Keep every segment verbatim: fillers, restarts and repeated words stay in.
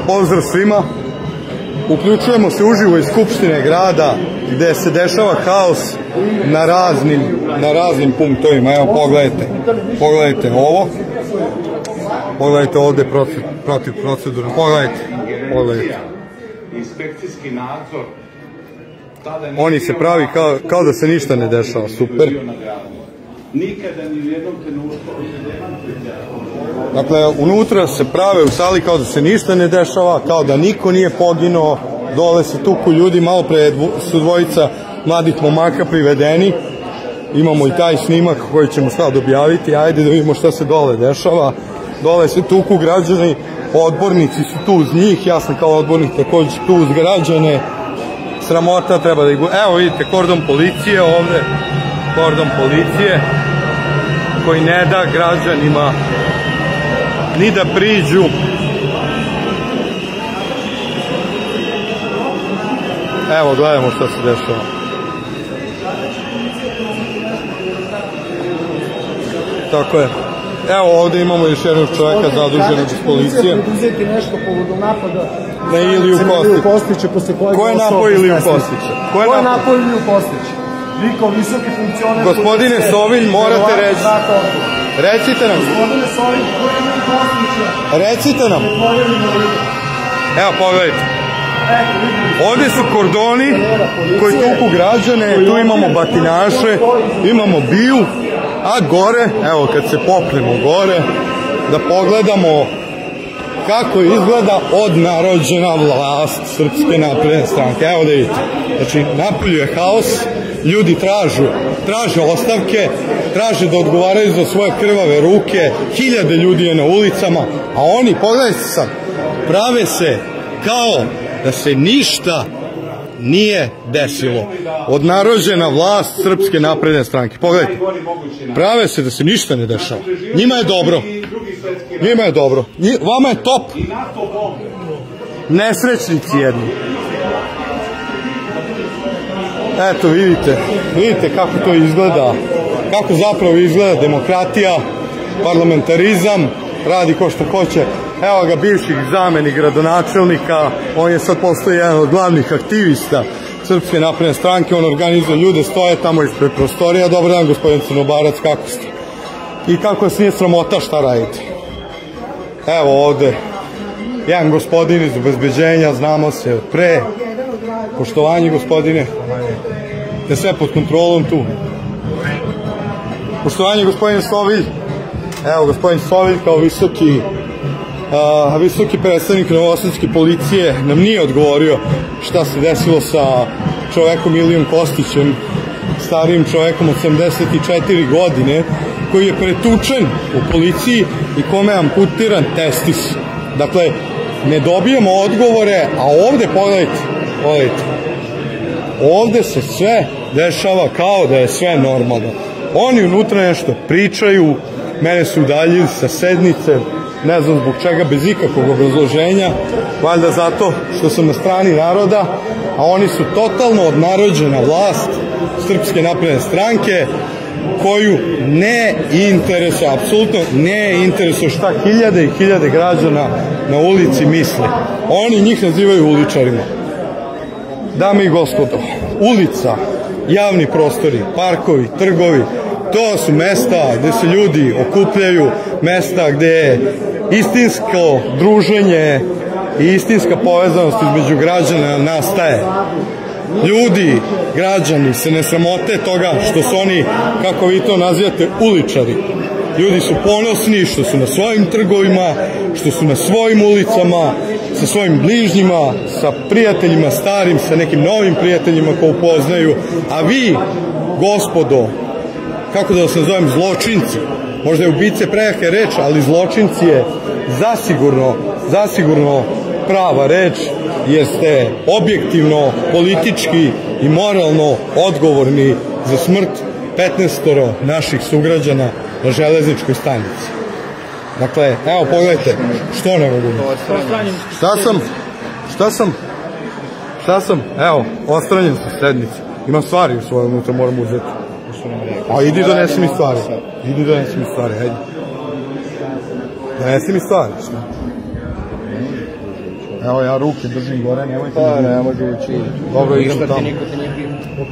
Pozdrav svima. Uključujemo se uživo iz Skupštine grada gde se dešava haos na raznim, na raznim punktovima. Evo, pogledajte. Pogledajte ovo. Pogledajte ovde protiv, protiv procedura. Pogledajte. Pogledajte. Inspekcijski nadzor. Oni se pravi kao, kao da se ništa ne dešava. Super. Nikada ni u jednom trenutku. Dakle, unutra se prave u sali kao da se ništa ne dešava, kao da niko nije poginuo, dole se tuku ljudi, malo pre su dvojica mladih momaka privedeni, imamo i taj snimak koji ćemo sad objaviti, ajde da vidimo šta se dole dešava, dole se tuku građani, odbornici su tu uz njih, ja sam kao odbornik također tu uz građane, sramota, treba da ih... Evo vidite, kordon policije ovde, kordon policije, koji ne da građanima ni da priđu. Evo, gledamo šta se dešava. Tako je. Evo, ovde imamo još jednog čoveka zaduženog iz policije. Preduzeti nešto povodom napada na Iliju Kostića. Ko je napao Iliju Kostića? Ko je napao Iliju Kostića? Vi kao visoki funkcioner... Gospodine Sovilj, morate reći. Recite nam. Gospodine Sovilj, ko je Iliju Kostića? Recite nam. Evo, pogledajte. Ovde su kordoni koji tuku građane, tu imamo batinaše, imamo biju, a gore, evo kad se popnemo gore, da pogledamo kako izgleda odnarođena vlast Srpske napredne stranke. Evo da vidite. Znači, napolju je haos, ljudi tražu, traže ostavke, traže da odgovaraju za svoje krvave ruke, hiljade ljudi je na ulicama, a oni, pogledajte sad, prave se kao da se ništa nije desilo. Odnarođena vlast Srpske napredne stranke. Pogledajte, prave se da se ništa ne dešava. Njima je dobro. Njima je dobro. Vama je top. Nesrećnici jedni. Eto, vidite. Vidite kako to izgleda. Kako zapravo izgleda demokratija, parlamentarizam, radi ko što hoće. Evo ga, bivših zamenik gradonačelnika, on je sad postao jedan od glavnih aktivista Srpske napredne stranke, on organizuje ljude, stoje tamo ispred prostorija. Dobar dan, gospodin Crnobarac, kako ste? I kako vas nije sramota šta radite? Evo ovde, jedan gospodin iz obezbeđenja, znamo se pre, poštovanje gospodine, da sve pod kontrolom tu. Poštovanje gospodine Sovilj, evo gospodin Sovilj kao visoki a visoki predstavnik novosadske policije nam nije odgovorio šta se desilo sa čovekom Ilijom Kostićem, starijim čovekom od sedamdeset četiri godine, koji je pretučen u policiji i kome je amputiran testis. Dakle, ne dobijamo odgovore, a ovde, pogledajte, pogledajte, ovde se sve dešava kao da je sve normalno. Oni unutra nešto pričaju, mene su udaljili sa sednice, ne znam zbog čega, bez ikakvog obrazloženja, valjda zato što sam na strani naroda, a oni su totalno odnarođena vlast Srpske napredne stranke, koju ne interesuje, apsolutno ne interesuje šta hiljade i hiljade građana na ulici misle. Oni njih nazivaju uličarima. Dame i gospodo, ulica, javni prostori, parkovi, trgovi, to su mesta gde se ljudi okupljaju, mesta gde je istinsko druženje i istinska povezanost između građana nastaje. Ljudi, građani se ne sramote toga što su oni, kako vi to nazivate, uličari. Ljudi su ponosni što su na svojim trgovima, što su na svojim ulicama, sa svojim bližnjima, sa prijateljima starim, sa nekim novim prijateljima ko upoznaju, a vi, gospodo, kako da vas nazovem, zločinci, možda je ubice prejaka reč, ali zločinci je zasigurno, zasigurno prava reč, jer ste objektivno, politički i moralno odgovorni za smrt petnaestoro naših sugrađana na železničkoj stanici. Dakle, evo, pogledajte, što ne mogu? Šta sam? Šta sam? Šta sam? Evo, ostranjen sa sednice. Imam stvari u svojom unutra, moram uzeti. A idi donesi mi stvari. Idi donesi mi stvari, hajde. Donesi mi stvari, šta? Evo ja ruke držim gore, nemojte mi... Pa ne, može ući. Dobro, idem tamo. Niko te nije pitao.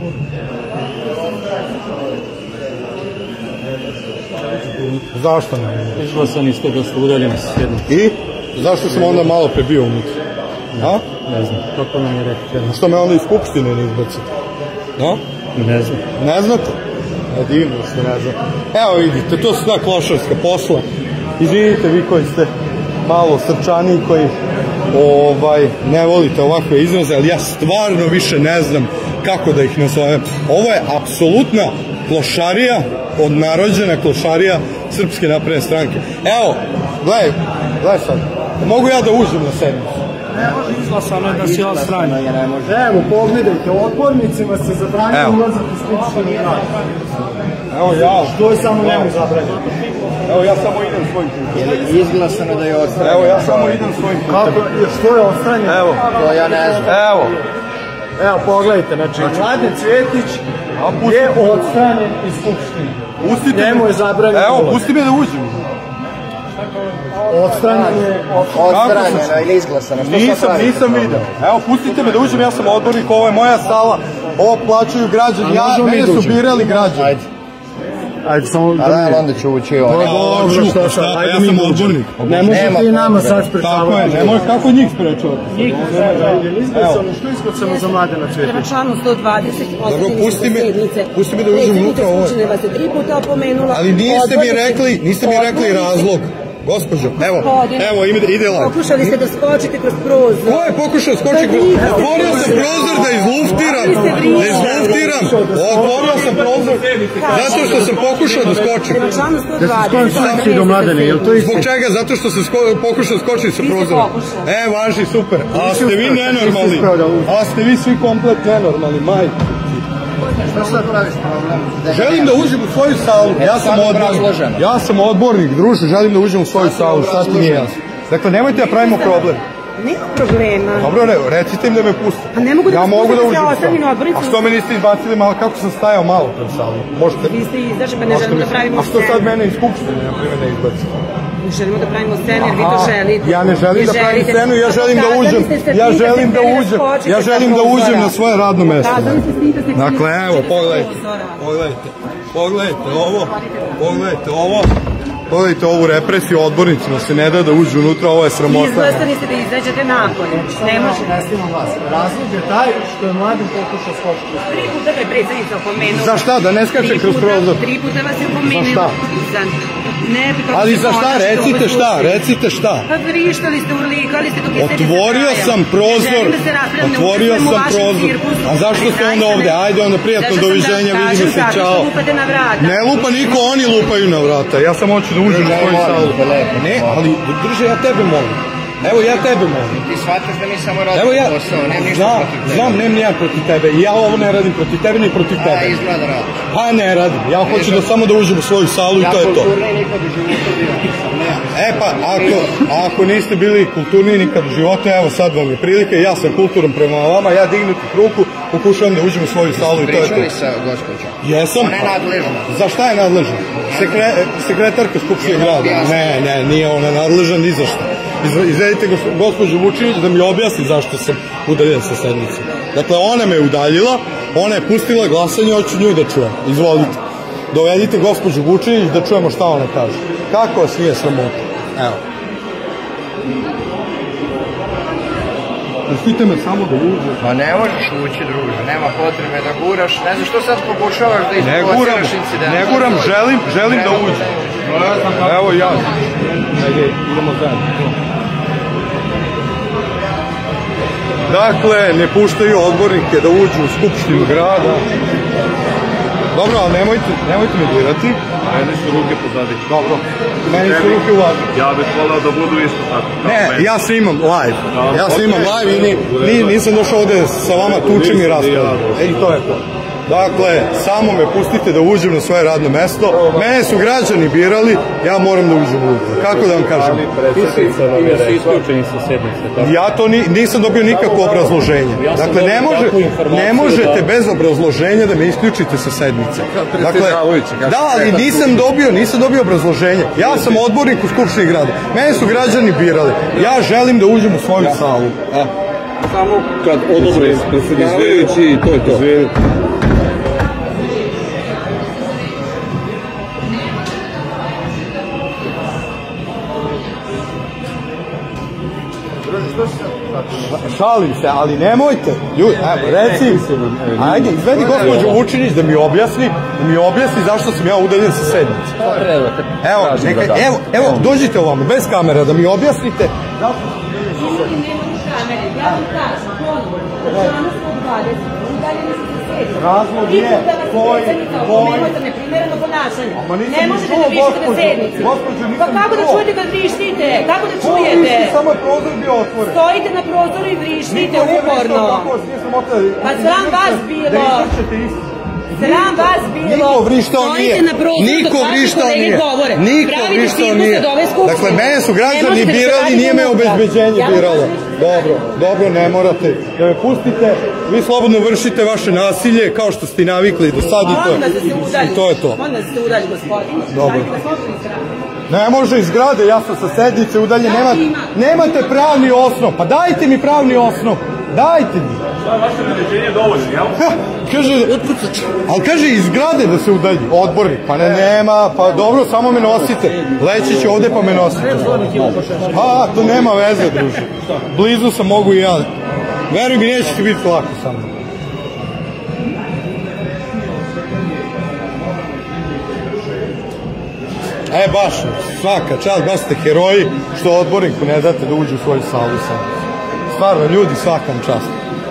Zašto ne? Izglasani ste da ste udaljeni s sjednice. I? Zašto sam onda malo pre bio unutra? A? Ne znam, kako nam je rekao. Što me onda iz Skupštine ne izbacite? A? Ne znam. Ne znate? Ne divno što ne znate. Evo vidite, to su ta klošarska posla. Izvinite vi koji ste malo srčani, koji ovaj, ne volite ovakve izraze, ali ja stvarno više ne znam kako da ih nazovem. Ovo je apsolutna klošarija, odnarođena klošarija Srpske napredne stranke. Evo, gledaj, gledaj sad, mogu ja da uđem na sednicu? Ne može, izglasano je da si odstranjen. Ne može. Evo, pogledajte, odbornicima se zabranjuje ulazak u Skupštinu grada. Evo ja. Što je samo njemu zabranjeno? Evo ja samo idem svojim putem. Je li izglasano da je odstranjen? Evo ja samo idem svojim putem. Kako, što je odstranjen? Evo. To ja ne znam. Evo. Evo, pogledajte, znači, Mladen Cvjetić je odstranjen iz Skupštine. Pustite me. Njemu je zabranjeno. Evo, pusti me da uđem. Odstranjen je... Odstranjeno ili izglasano? Nisam, nisam vidio. Evo, pustite me da uđem, ja sam odbornik, ovo je moja sala, ovo plaćaju građani, ja, mene su birali građani. Ajde. Ajde, samo... A da, onda ću ući on. Dobro, što sad, ajde mi odbornik. Ne možete i nama sad sprečavati. Tako je, ne može, kako njih sprečavati? Njih izglasano, što izglasano za Mladena Cvjetića? Prema članu sto dvadeset Dobro, pusti me, pusti me da uđem unutra ovo. Predsjednica vas je tri puta opomenula. Ali niste mi rekli, niste mi rekli razlog. Gospođo, evo, evo, ide, ide live. Pokušali ste da skočite kroz prozor. Ko je pokušao skočiti kroz... Otvorio sam prozor da izluftiram, da izluftiram. Otvorio sam prozor zato što sam pokušao da skočim. Prema članu sto dvadeset. do Mladene, je li to isto? Zbog čega? Zato što sam pokušao skočiti sa prozorom. E, važi, super. A ste vi nenormalni. A ste vi svi komplet nenormalni, majke. Što sad praviš problem? Želim da uđem u svoju salu. Ja sam odbornik. Ja sam odbornik, druže, želim da uđem u svoju salu. Šta ti nije jasno? Dakle, nemojte da pravimo problem. Nema problema. Dobro, ne, recite im da me puste. Pa ne mogu da ja vas mogu da pustim, uđem ja u ostavim salu. odbornicu. A što me niste izbacili malo, kako sam stajao malo pred salom? Možete? Vi ste izašli, pa ne želimo da pravimo A što scenu. sad mene iz Skupštine, na primjer, ne izbacite? Ne želimo da pravimo scenu, jer vi to želite. Ja ne želim da pravim scenu, ja želim da uđem. Ja želim da uđem. Ja želim da uđem na svoje radno mesto. Dakle, evo, pogledajte. Pogledajte. Pogledajte ovo. Pogledajte ovo. Pogledajte ovu represiju, odbornicima se ne da da uđu unutra, ovo je sramota. Izglasani ste da izađete napolje. Ne može. Razlog je taj što je Mladen pokušao skočiti. Tri puta ga je predsjednica opomenula. Za šta? Da ne skače kroz prozor? Tri puta vas je opomenula. Za šta? Ne, ali za šta? Recite šta? Recite šta? Pa vrištali ste, urlikali ste dok je sednica trajala. Otvorio sam prozor. Otvorio sam prozor. A zašto ste onda ovde? Ajde onda, prijatno doviđenja, vidimo se, čao. Ne lupa niko, oni lupaju na vrata. Ja sam hoću da uđem u svoju salu. Ne, ali drže, ja tebe molim. Evo, ja tebe molim. Ti shvataš da mi samo radim posao, nemam ništa protiv tebe. Znam, nemam nijak protiv tebe. I ja ovo ne radim protiv tebe, ni protiv tebe. A, izgleda radiš. Pa ne radim. Ja hoću da samo da uđem u svoju salu i to je to. Ja kulturniji nikad u životu bio nisam. E pa, ako niste bili kulturniji nikad u životu, evo sad vam je prilike, ja sam kulturan prema vama, ja dignutih ruku, pokušavam da uđem u svoju salu i to je to. Pričali sa gospođom? Jesam. Ona je nadležna. Za šta je nadležna? Sekretarka Skupštine grada. Ne, ne, nije ona nadležna ni za šta. Izvedite gospođu Vučinić da mi objasni zašto sam udaljen sa sednice. Dakle, ona me udaljila, ona je pustila glasanje, hoću nju da čujem. Izvolite. Dovedite gospođu Vučinić da čujemo šta ona kaže. Kako vas nije sramota? Evo. Pustite me samo da uđem. Ma ne možeš ući, druže, nema potrebe da guraš. Ne znam što sad pokušavaš da isprovociraš incident. Ne guram, želim, želim da uđem. Evo ja. Ajde, idemo zajedno. Dakle, ne puštaju odbornike da uđu u Skupštinu grada. Dobro, ali nemojte, nemojte me dirati. Meni su ruke pozadi. Dobro, meni su ruke u vazduhu. Ja bih volao da budu isto tako. Ne, ja snimam live. Ja snimam live i nisam došao ovde sa vama tučem i raspravljam. E, i to je to. Dakle, samo me pustite da uđem na svoje radno mesto. Mene su građani birali, ja moram da uđem unutra. Kako da vam kažem? Isključeni sa sednice. Ja to nisam dobio nikakvo obrazloženje. Dakle, ne možete bez obrazloženja da me isključite sa sednice. Dakle, da, ali nisam dobio, nisam dobio obrazloženje. Ja sam odbornik u Skupštini grada. Mene su građani birali. Ja želim da uđem u svoju salu. Samo kad odobrim predsjedavajući, to je to. Šalim se, ali nemojte. Ljudi, evo, reci, ajde, izvedi gospođu Vučinić da mi objasni, da mi objasni zašto sam ja udaljen sa sednice. Evo, neka, evo, evo, dođite ovamo, bez kamera, da mi objasnite zašto sam udaljen sa sednice. Ja vam kažem, ponovno, po članu sto dvadeset, udaljeni su sa sednice. Razlog je, koji, koji... Nemojte neprimereno ponašanje. Ne možete da vrištite na sednici. Pa kako da čujete kad vrištite? Kako da čujete? Samo je prozor bio otvoren. Stojite na prozoru i vrištite uporno. Pa sram vas bilo. Sram vas bilo. Niko vrištao nije. Niko vrištao nije. Niko vrištao nije. Dakle, mene su građani birali, nije me obezbeđenje biralo. Dobro, dobro, ne morate da me pustite. Vi slobodno vršite vaše nasilje kao što ste i navikli do sad i to je to. Molim da se udalji, gospodine. Dobro. Ne može iz zgrade, ja sam sa sednice udaljen. Nemate pravni osnov. Pa dajte mi pravni osnov. Dajte mi. Da, vaše naređenje je dovoljno, jel? Kaže, ali kaže iz zgrade da se udalji, odbornik, pa ne, nema, pa dobro, samo me nosite, leći ću ovde pa me nosite. Pa, to nema veze, druže, blizu sam, mogu i ja, veruj mi, neće ti biti lako sa mnom. E, baš, svaka čast, baš ste heroji, što odborniku ne date da uđe u svoju salu sam. Stvarno, ljudi, svakam čast.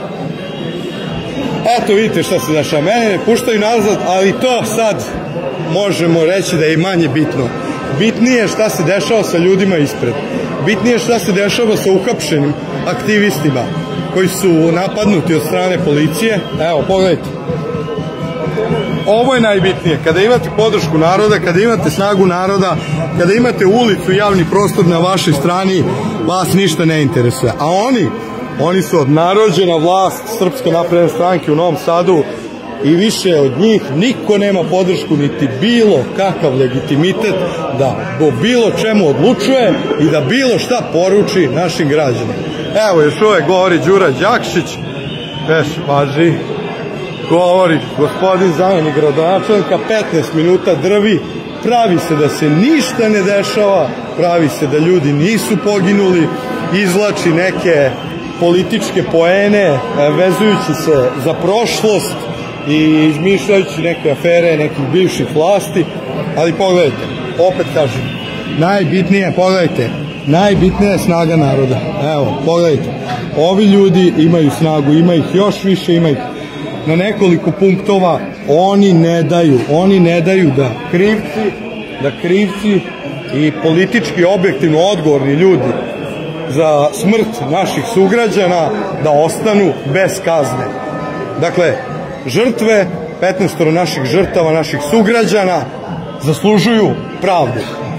Eto, vidite šta se dešava. Mene ne puštaju nazad, ali to sad možemo reći da je manje bitno. Bitnije je šta se dešava sa ljudima ispred. Bitnije je šta se dešava sa uhapšenim aktivistima koji su napadnuti od strane policije. Evo, pogledajte. Ovo je najbitnije. Kada imate podršku naroda, kada imate snagu naroda, kada imate ulicu i javni prostor na vašoj strani, vas ništa ne interesuje. A oni, oni su odnarođena vlast Srpske napredne stranke u Novom Sadu i više od njih niko nema podršku niti bilo kakav legitimitet da o bilo čemu odlučuje i da bilo šta poruči našim građanima. Evo, još uvek govori Đura Đakšić, već važi, govori gospodin zamenik gradonačelnika, petnaest minuta drvi, pravi se da se ništa ne dešava, pravi se da ljudi nisu poginuli, izvlači neke političke poene vezujući se za prošlost i izmišljajući neke afere nekih bivših vlasti, ali pogledajte, opet kažem, najbitnije, pogledajte, najbitnija je snaga naroda. Evo, pogledajte, ovi ljudi imaju snagu, ima ih još više, ima ih na nekoliko punktova, oni ne daju, oni ne daju da krivci, da krivci i politički objektivno odgovorni ljudi za smrt naših sugrađana da ostanu bez kazne. Dakle, žrtve, petnaestoro naših žrtava, naših sugrađana, zaslužuju pravdu.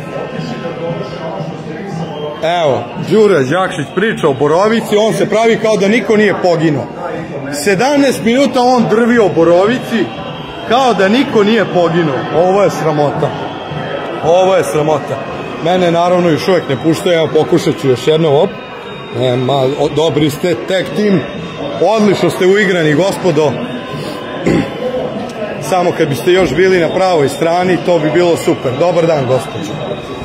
Evo, Đura Đakšić priča o Borovici, on se pravi kao da niko nije poginuo. sedamnaest minuta on drvi o Borovici kao da niko nije poginuo. Ovo je sramota. Ovo je sramota. Mene naravno još uvek ne puštaju, evo pokušat ću još jedno, op. Nema, dobri ste, tek tim, odlično ste uigrani, gospodo. Samo kad biste još bili na pravoj strani, to bi bilo super. Dobar dan, gospođo.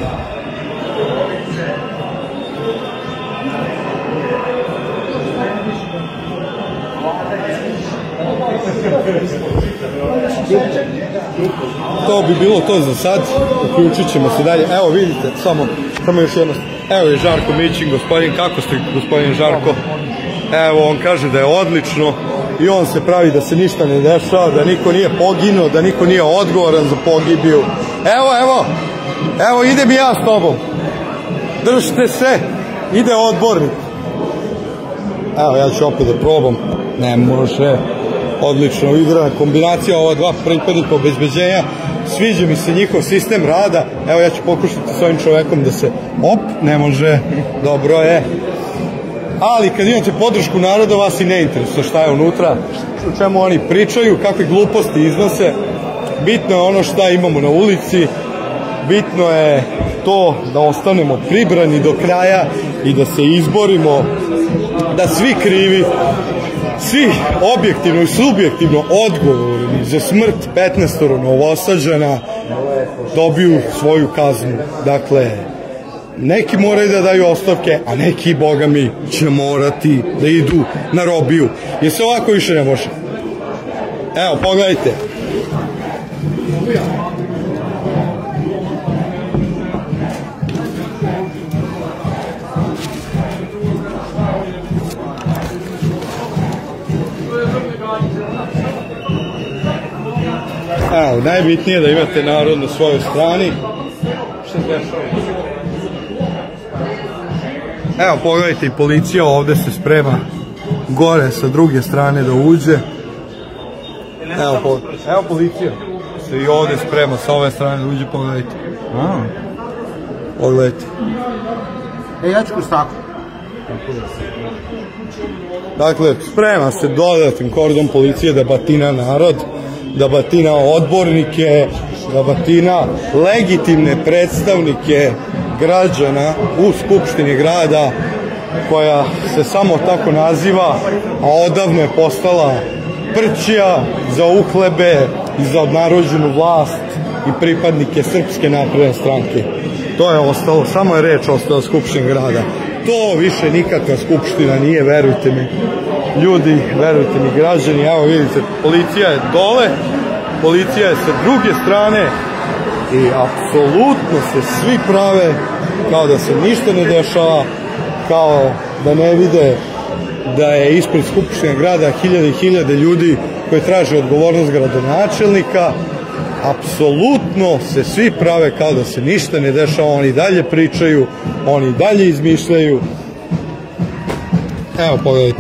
To bi bilo to za sad, uključit ćemo se dalje. Evo vidite, samo, samo još jedno. Evo je Žarko Mićin, gospodin, kako ste gospodin Žarko? Evo, on kaže da je odlično i on se pravi da se ništa ne dešava, da niko nije poginuo, da niko nije odgovoran za pogibiju. Evo, evo, evo idem i ja s tobom. Držite se, ide odbornik. Evo, ja ću opet da probam. Ne može. odlično igra, kombinacija ova dva pripadnika obezbeđenja, sviđa mi se njihov sistem rada. Evo ja ću pokušati s ovim čovekom da se, op, ne može, dobro je. Ali kad imate podršku naroda, vas i ne interesuje šta je unutra, o čemu oni pričaju, kakve gluposti iznose. Bitno je ono šta imamo na ulici, bitno je to da ostanemo pribrani do kraja i da se izborimo, da svi krivi, svi objektivno i subjektivno odgovorni za smrt petnaestoro Novosađana dobiju svoju kaznu. Dakle, neki moraju da daju ostavke, a neki, boga mi, će morati da idu na robiju. Jer se ovako više ne može. Evo, pogledajte. Evo, najbitnije je da imate narod na svojoj strani. Šta se dešava? Evo, pogledajte, i policija ovde se sprema gore sa druge strane da uđe. Evo, pogledajte. Evo policija se i ovde sprema sa ove strane da uđe, pogledajte. Pogledajte. E, ja ću kroz tako. Dakle, sprema se dodatnim kordon policije da batina narod, da batina odbornike, da batina legitimne predstavnike građana u Skupštini grada, koja se samo tako naziva, a odavno je postala prćija za uhlebe i za odnarođenu vlast i pripadnike Srpske napredne stranke. To je ostalo, samo je reč ostala Skupština grada. To više nikakva skupština nije, verujte mi. Ljudi, verujte mi, građani, evo vidite, policija je dole, policija je sa druge strane i apsolutno se svi prave kao da se ništa ne dešava, kao da ne vide da je ispred Skupštine grada hiljade i hiljade ljudi koji traže odgovornost gradonačelnika. Apsolutno se svi prave kao da se ništa ne dešava, oni dalje pričaju, oni dalje izmišljaju. Evo, pogledajte.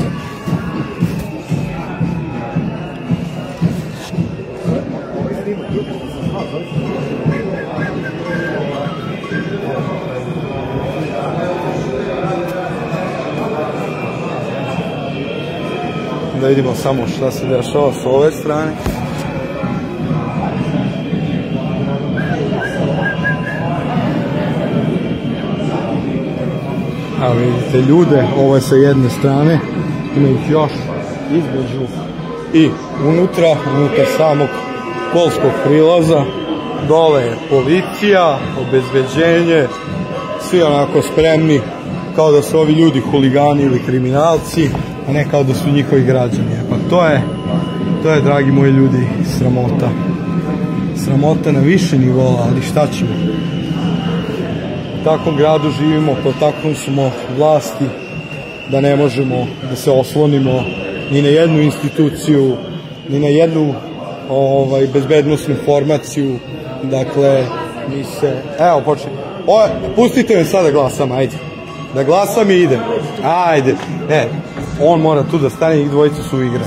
Da vidimo samo šta se dešava s ove strane. Evo vidite ljude, ovo je sa jedne strane, ima ih još između i unutra, unutar samog kolskog prilaza. Dole je policija, obezbeđenje, svi onako spremni kao da su ovi ljudi huligani ili kriminalci, a ne kao da su njihovi građani. Pa to je, to je, dragi moji ljudi, sramota. Sramota na više nivoa, ali šta ćemo? U takvom gradu živimo, po takvom smo vlasti, da ne možemo da se oslonimo ni na jednu instituciju, ni na jednu ovaj, bezbednostnu formaciju. Dakle, mi se... Evo, počne. Pustite me sada da glasam, ajde. Da glasam i idem. Ajde. Ne, on mora tu da stane, njih dvojica su igrani.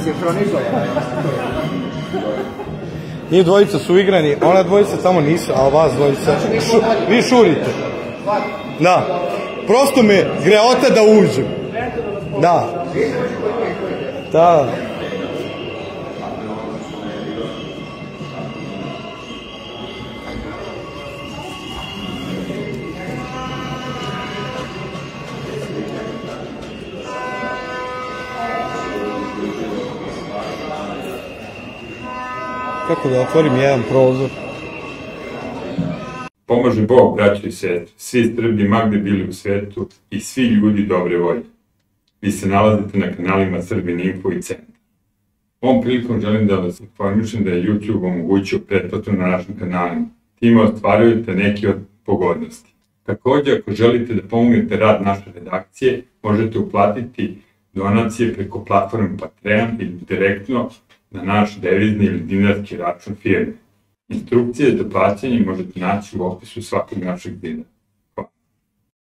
Njih dvojica su igrani, ona dvojica tamo nisu, a vas dvojica... Šu, vi šurite. Da. Prosto me greota da uđem. Da. Da. Kako da otvorim jedan prozor? Pomože Bog, braćo i sestre, svi Srbi magde bili u svetu i svi ljudi dobre volje. Vi se nalazite na kanalima Srbin Info i Centar. Ovom prilikom želim da vas informišem da je YouTube omogućio pretplatu na našim kanalima. Time ostvarujete neki od pogodnosti. Također, ako želite da pomognete rad naše redakcije, možete uplatiti donacije preko platforme Patreon ili direktno na naš devizni ili dinarski račun firme. Instrukcije za plaćanje možete naći u opisu svakog našeg videa.